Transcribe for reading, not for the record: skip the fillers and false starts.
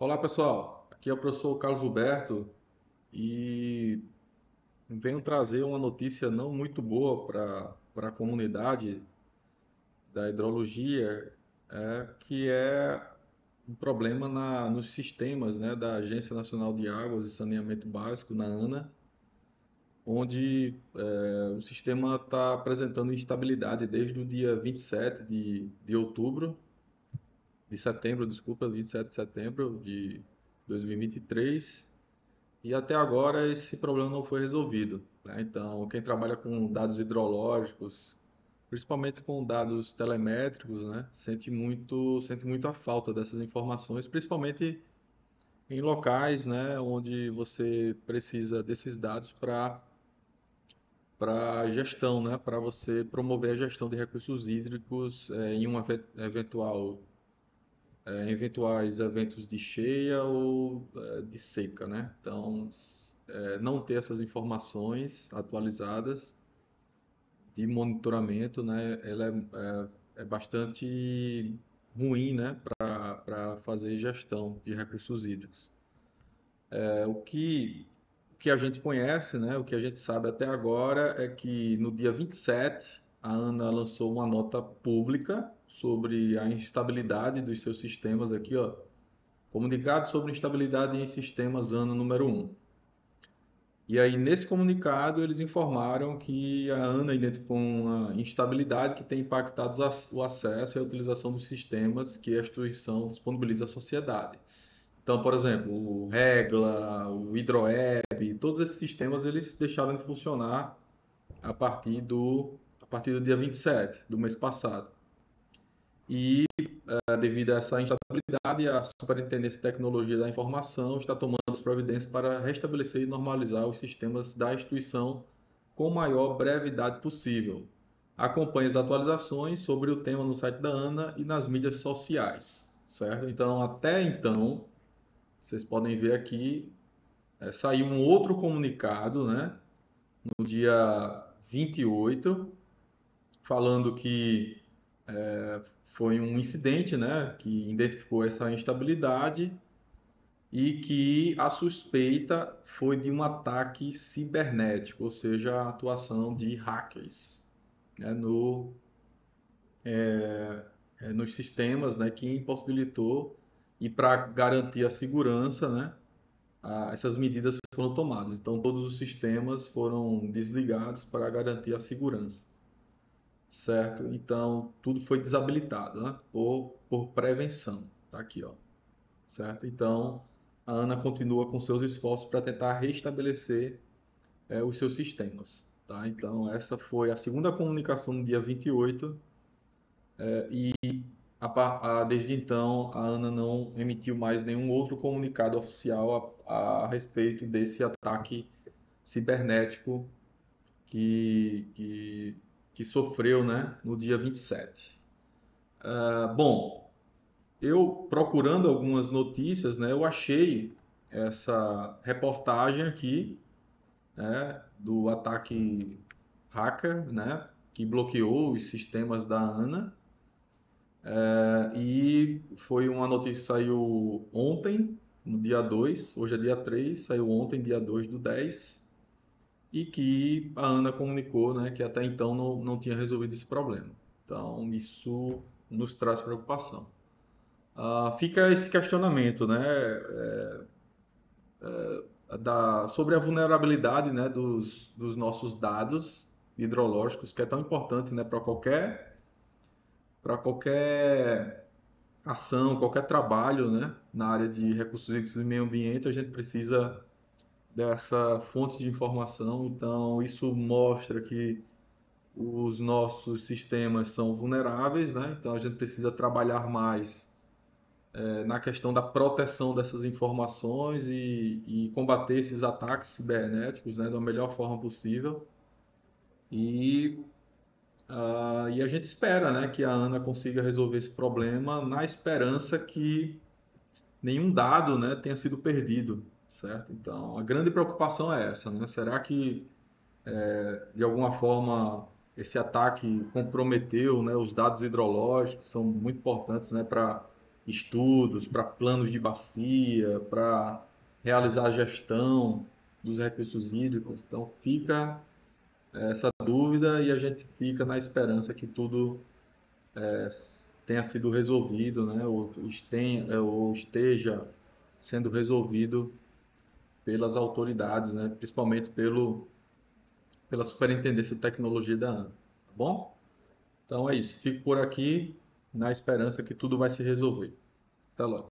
Olá pessoal, aqui é o professor Carlos Huberto e venho trazer uma notícia não muito boa para a comunidade da hidrologia, que é um problema nos sistemas, né, da Agência Nacional de Águas e Saneamento Básico, na ANA, onde o sistema está apresentando instabilidade desde o dia 27 de outubro, de setembro, desculpa, 27 de setembro de 2023. E até agora esse problema não foi resolvido, né? Então, quem trabalha com dados hidrológicos, principalmente com dados telemétricos, né, sente muito a falta dessas informações, principalmente em locais, né, onde você precisa desses dados para gestão, né, para você promover a gestão de recursos hídricos em um eventuais eventos de cheia ou de seca, né? Então, não ter essas informações atualizadas de monitoramento, né? Ela é bastante ruim, né? Para fazer gestão de recursos hídricos. O que a gente conhece, né? O que a gente sabe até agora é que no dia 27 a ANA lançou uma nota pública sobre a instabilidade dos seus sistemas aqui, ó. Comunicado sobre instabilidade em sistemas ANA número 1. E aí, nesse comunicado, eles informaram que a ANA identificou uma instabilidade que tem impactado o acesso e a utilização dos sistemas que a instituição disponibiliza à sociedade. Então, por exemplo, o Regla, o Hidroeb, todos esses sistemas eles deixaram de funcionar a partir do dia 27 do mês passado. E devido a essa instabilidade, a Superintendência de Tecnologia da Informação está tomando as providências para restabelecer e normalizar os sistemas da instituição com maior brevidade possível. Acompanhe as atualizações sobre o tema no site da ANA e nas mídias sociais, certo? Então, até então, vocês podem ver aqui, saiu um outro comunicado, né, no dia 28, falando que foi um incidente, né, que identificou essa instabilidade e que a suspeita foi de um ataque cibernético, ou seja, a atuação de hackers, né, nos sistemas, né, que impossibilitou e para garantir a segurança, né, essas medidas foram tomadas. Então, todos os sistemas foram desligados para garantir a segurança, certo? Então, tudo foi desabilitado, né, por prevenção. Tá aqui, ó. Certo? Então, a ANA continua com seus esforços para tentar restabelecer os seus sistemas. Tá? Então, essa foi a segunda comunicação no dia 28 e desde então a ANA não emitiu mais nenhum outro comunicado oficial a respeito desse ataque cibernético que, que, que sofreu, né, no dia 27. Bom, eu procurando algumas notícias, né, eu achei essa reportagem aqui, né, do ataque hacker, né, que bloqueou os sistemas da ANA. E foi uma notícia que saiu ontem, no dia 2. Hoje é dia 3. Saiu ontem, dia 2 do 10. E que a ANA comunicou, né, que até então não tinha resolvido esse problema. Então, isso nos traz preocupação. Fica esse questionamento, né, sobre a vulnerabilidade, né, dos nossos dados hidrológicos, que é tão importante, né, para qualquer ação, qualquer trabalho, né, na área de recursos hídricos e meio ambiente, a gente precisa dessa fonte de informação. Então, isso mostra que os nossos sistemas são vulneráveis, né? Então, a gente precisa trabalhar mais na questão da proteção dessas informações e combater esses ataques cibernéticos, né, da melhor forma possível. E, e a gente espera, né, que a ANA consiga resolver esse problema na esperança que nenhum dado, né, tenha sido perdido, certo? Então, a grande preocupação é essa, né? Será que de alguma forma esse ataque comprometeu, né, os dados hidrológicos, que são muito importantes, né, para estudos, para planos de bacia, para realizar a gestão dos recursos hídricos. Então fica essa dúvida e a gente fica na esperança que tudo tenha sido resolvido, né? Ou esteja sendo resolvido pelas autoridades, né? Principalmente pela Superintendência de Tecnologia da ANA. Tá bom? Então é isso. Fico por aqui na esperança que tudo vai se resolver. Até logo.